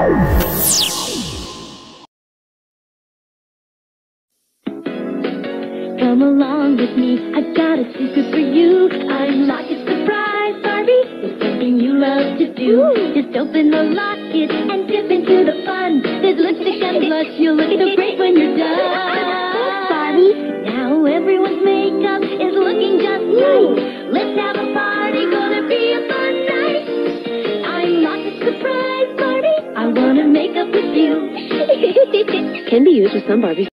Come along with me, I've got a secret for you. I'm Locket's surprise, Barbie. It's something you love to do. Just open the locket and dip into the fun. There's lipstick and blush, you'll look so great when you're done. Barbie, now everyone's makeup is looking just right. Let's have a party, gonna be a fun night. I'm Locket's surprise, Barbie. I wanna make up with you. Can be used with some Barbies.